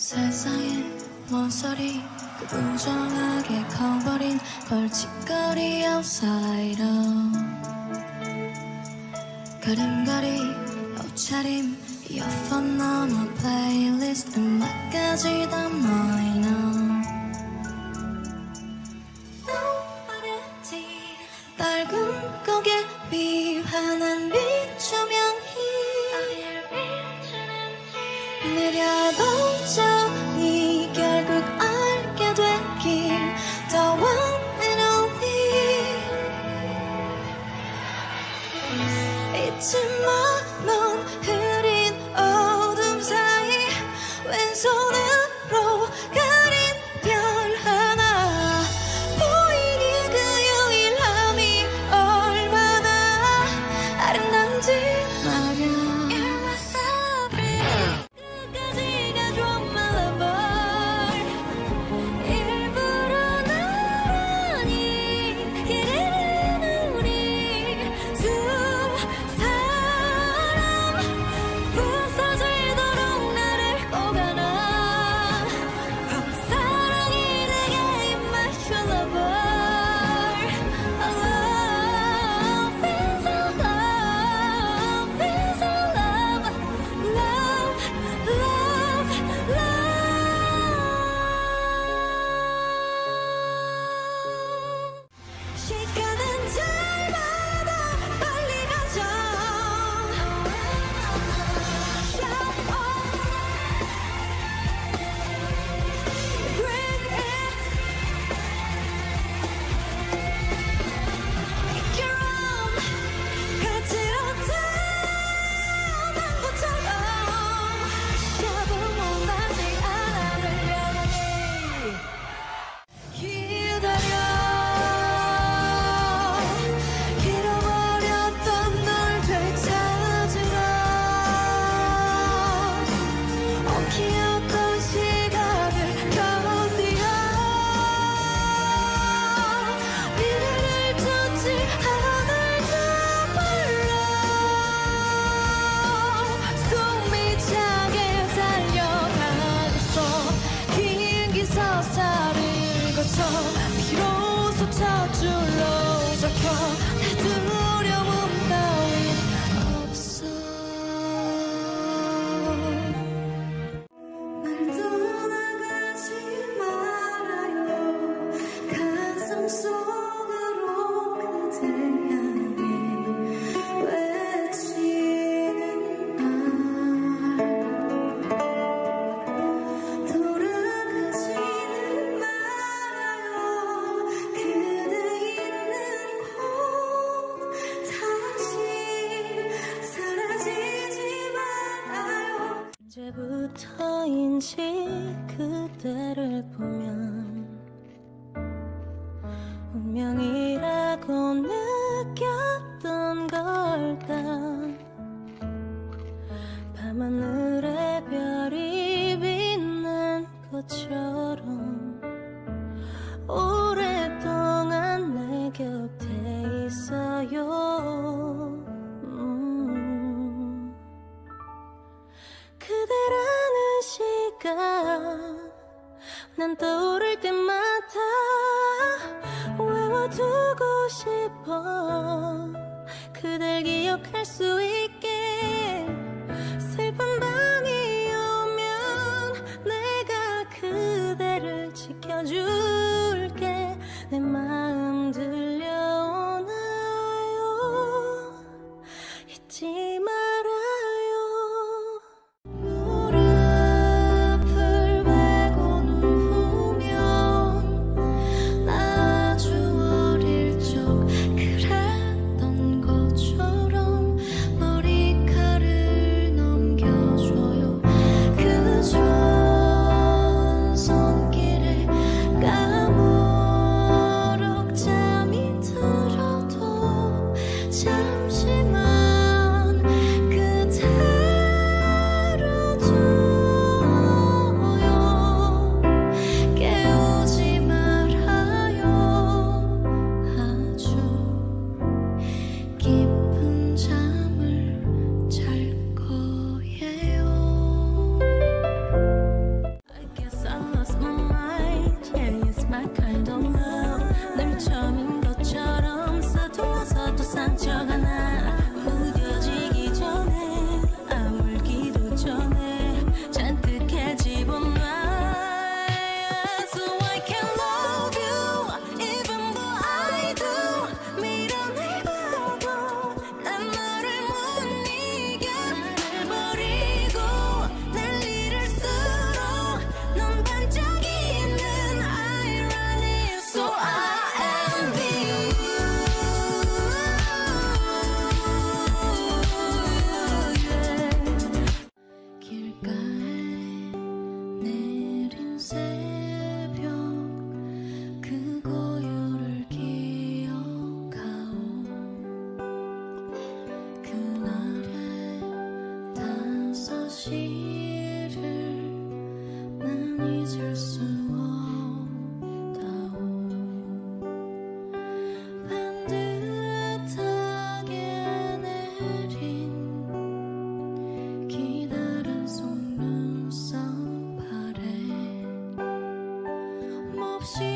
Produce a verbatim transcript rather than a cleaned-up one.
세상에 뭔 소리 그 부정하게 커버린 걸칫거리 outsider 걸음걸이 옷차림 이어폰 넘어 플레이리스트 음악까지 다 너의 너 밝은 고개 비환한 빛조명이 느려보자니 결국 알게 되길 The one and only 잊지마 넌 흐린 어둠 사이 왼손으로 그린 별 하나 보이니 그 유일함이 얼마나 아름다운지 말야 비로소 첫 줄로 적혀 내 두려움 따윈 없어 날 떠나가지 말아요 가슴 속으로 그댈 향해 외치는 날 돌아가지는 말 언제부터인지 그대를 보면 운명이라고 느꼈던 걸까 밤하늘에 별이 빛난 것처럼 오랫동안 내 곁에 있어요. 그대라는 시간 난 떠오를 때마다 외워두고 싶어 그댈 기억할 수 있게 슬픈 밤이 오면 내가 그대를 지켜줄게 내 마음 들려오나요 잊지 말아요 God 잊을 수 없다오. 반듯하게 내린 기다란 속눈썹 아래 몹시